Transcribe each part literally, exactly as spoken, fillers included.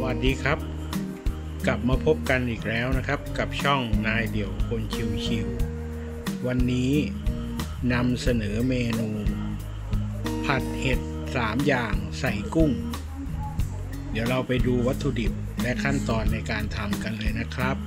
วัสดีครับกลับมาพบกันอีกแล้วนะครับกับช่องนายเดี่ยวคนชิวๆวันนี้นำเสนอเมนูผัดเห็ดสามอย่างใส่กุ้งเดี๋ยวเราไปดูวัตถุดิบและขั้นตอนในการทำกันเลยนะครับ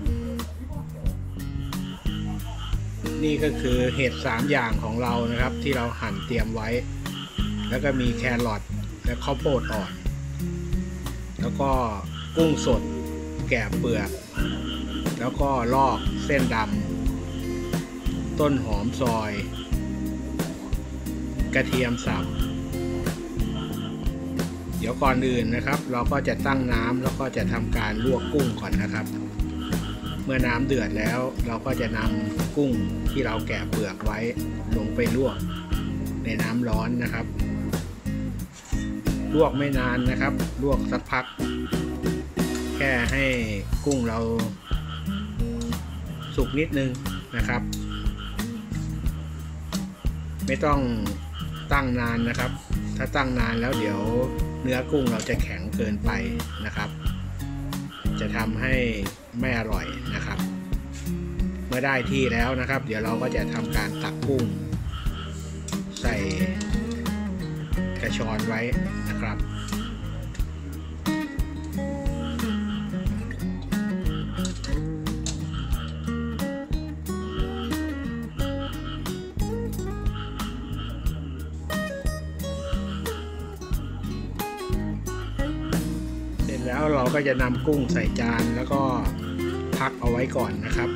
นี่ก็คือเห็ดสามอย่างของเรานะครับที่เราหั่นเตรียมไว้แล้วก็มีแครอทและข้าวโพดอ่อนแล้วก็กุ้งสดแกะเปลือกแล้วก็ลอกเส้นดำต้นหอมซอยกระเทียมสับเดี๋ยวก่อนอื่นนะครับเราก็จะตั้งน้ำแล้วก็จะทำการลวกกุ้งก่อนนะครับเมื่อน้ำเดือดแล้วเราก็จะนำกุ้งที่เราแกะเปลือกไว้ลงไปลวกในน้ำร้อนนะครับลวกไม่นานนะครับลวกสักพักแค่ให้กุ้งเราสุกนิดนึงนะครับไม่ต้องตั้งนานนะครับถ้าตั้งนานแล้วเดี๋ยวเนื้อกุ้งเราจะแข็งเกินไปนะครับจะทำให้ไม่อร่อยนะครับเมื่อได้ที่แล้วนะครับเดี๋ยวเราก็จะทำการตักกุ้งใส่กระชอนไว้นะครับเสร็จแล้วเราก็จะนำกุ้งใส่จานแล้วก็พักเอาไว้ก่อนนะครับ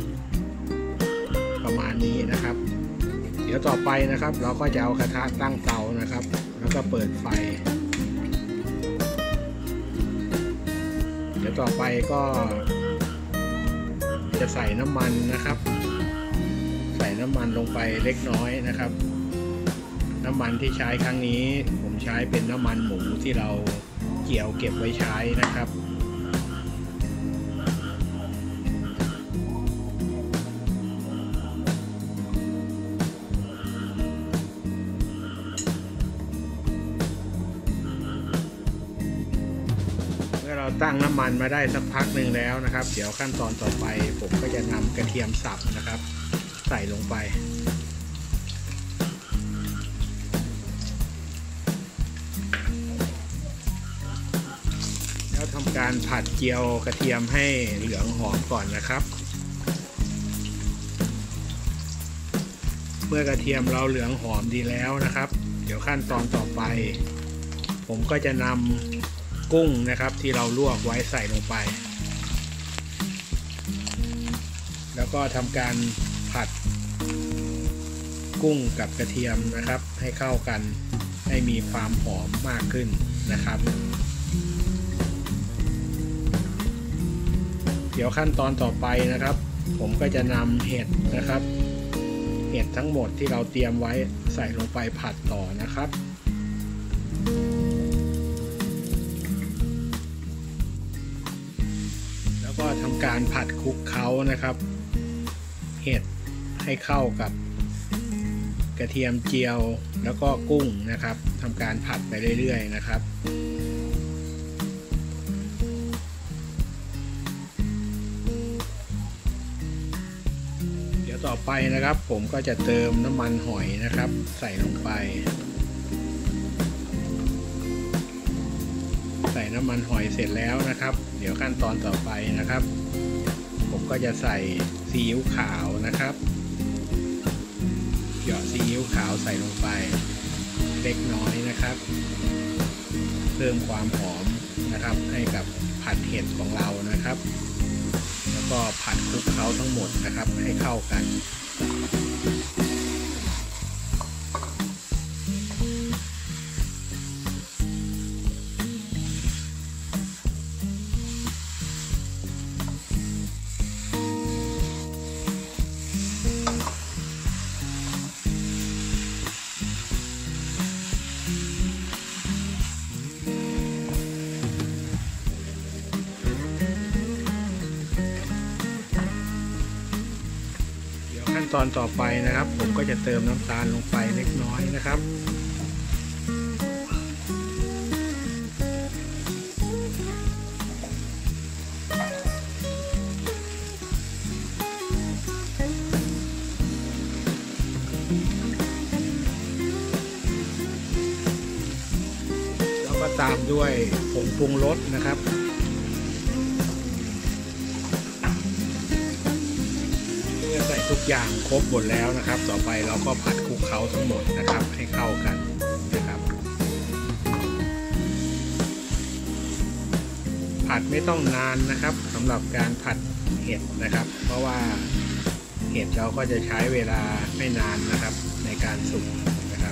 ประมาณนี้นะครับเดี๋ยวต่อไปนะครับเราก็จะเอากระทะตั้งเตานะครับแล้วก็เปิดไฟเดี๋ยวต่อไปก็จะใส่น้ำมันนะครับใส่น้ำมันลงไปเล็กน้อยนะครับน้ำมันที่ใช้ครั้งนี้ผมใช้เป็นน้ำมันหมูที่เราเกี่ยวเก็บไว้ใช้นะครับเราตั้งน้ำมันมาได้สักพักหนึ่งแล้วนะครับเดี๋ยวขั้นตอนต่อไปผมก็จะนำกระเทียมสับนะครับใส่ลงไปแล้วทำการผัดเจียวกระเทียมให้เหลืองหอมก่อนนะครับเมื่อกระเทียมเราเหลืองหอมดีแล้วนะครับเดี๋ยวขั้นตอนต่อไปผมก็จะนำกุ้งนะครับที่เราลวกไว้ใส่ลงไปแล้วก็ทำการผัดกุ้งกับกระเทียมนะครับให้เข้ากันให้มีความหอมมากขึ้นนะครับเดี๋ยวขั้นตอนต่อไปนะครับผมก็จะนำเห็ดนะครับเห็ดทั้งหมดที่เราเตรียมไว้ใส่ลงไปผัดต่อนะครับก็ทำการผัดคลุกเคล้านะครับเห็ดให้เข้ากับกระเทียมเจียวแล้วก็กุ้งนะครับทำการผัดไปเรื่อยๆนะครับเดี๋ยวต่อไปนะครับผมก็จะเติมน้ำมันหอยนะครับใส่ลงไปใส่น้ำมันหอยเสร็จแล้วนะครับเดี๋ยวขั้นตอนต่อไปนะครับผมก็จะใส่ซีอิ๊วขาวนะครับหยอดซีอิ๊วขาวใส่ลงไปเล็กน้อยนะครับเพิ่มความหอมนะครับให้กับผัดเห็ดของเรานะครับแล้วก็ผัดคลุกเคล้าทั้งหมดนะครับให้เข้ากันขั้นตอนต่อไปนะครับผมก็จะเติมน้ำตาลลงไปเล็กน้อยนะครับ แตามด้วยผงปรุงรสนะครับเมื่อใส่ทุกอย่างครบหมดแล้วนะครับต่อไปเราก็ผัดคลุกเคล้าทั้งหมดนะครับให้เข้ากันนะครับผัดไม่ต้องนานนะครับสำหรับการผัดเห็ดนะครับเพราะว่าเห็ดเราก็จะใช้เวลาไม่นานนะครับในการสุกนะครับ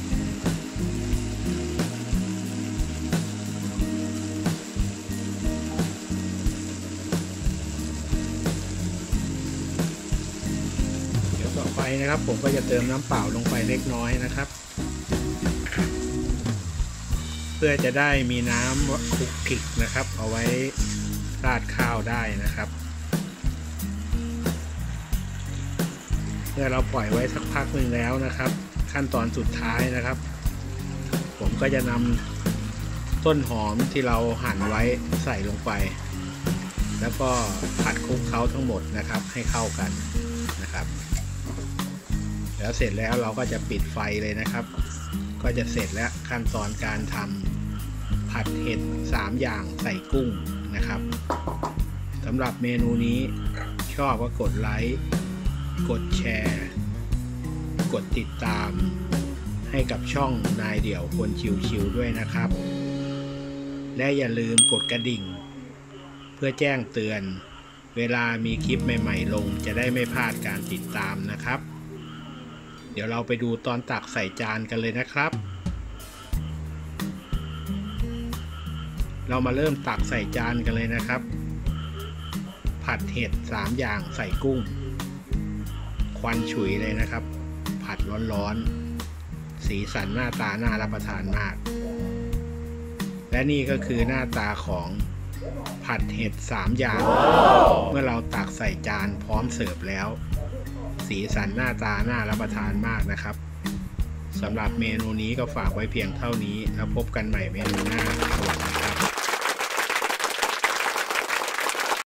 เดี๋ยวต่อไปนะครับผมก็จะเติมน้ำเปล่าลงไปเล็กน้อยนะครับเพื่อจะได้มีน้ำคลุกคลิกนะครับเอาไว้ราดข้าวได้นะครับเมื่อเราปล่อยไว้สักพักหนึ่งแล้วนะครับขั้นตอนสุดท้ายนะครับผมก็จะนำต้นหอมที่เราหั่นไว้ใส่ลงไปแล้วก็ผัดคลุกเคล้าทั้งหมดนะครับให้เข้ากันนะครับแล้วเสร็จแล้วเราก็จะปิดไฟเลยนะครับก็จะเสร็จแล้วขั้นตอนการทำผัดเห็ดสามอย่างใส่กุ้งนะครับสำหรับเมนูนี้ชอบก็กดไลค์กดแชร์กดติดตามให้กับช่องนายเดี่ยวคนชิวๆด้วยนะครับและอย่าลืมกดกระดิ่งเพื่อแจ้งเตือนเวลามีคลิปใหม่ๆลงจะได้ไม่พลาดการติดตามนะครับเดี๋ยวเราไปดูตอนตักใส่จานกันเลยนะครับเรามาเริ่มตักใส่จานกันเลยนะครับผัดเห็ดสามอย่างใส่กุ้งควันฉุยเลยนะครับผัดร้อนๆสีสันหน้าตาน่ารับประทานมากและนี่ก็คือหน้าตาของผัดเห็ดสามอย่าง wow. เมื่อเราตักใส่จานพร้อมเสิร์ฟแล้วสีสันหน้าตาน่ารับประทานมากนะครับสำหรับเมนูนี้ก็ฝากไว้เพียงเท่านี้แล้วพบกันใหม่เมนูหน้าสวัสดี